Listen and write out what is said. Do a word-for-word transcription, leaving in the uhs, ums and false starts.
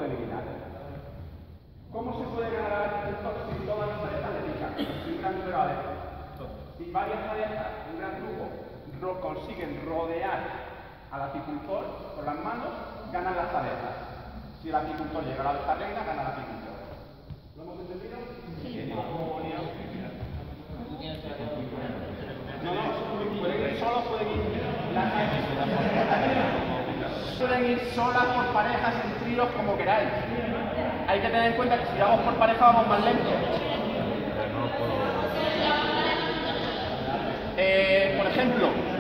pueden eliminar. ¿Cómo se puede ganar al apicultor si todas las abejas le pican? Si un gran número de abejas. Si varias abejas, un gran grupo, ro consiguen rodear al apicultor con las manos, ganan las abejas. Si el apicultor llega a la abeja reina, gana el apicultor. ¿Lo hemos entendido? Sí. No, no, pueden ir solos, pueden ir las pueden ir solas, por parejas, en tríos, como queráis. Hay que tener en cuenta que si vamos por pareja vamos más lento. Eh, por ejemplo,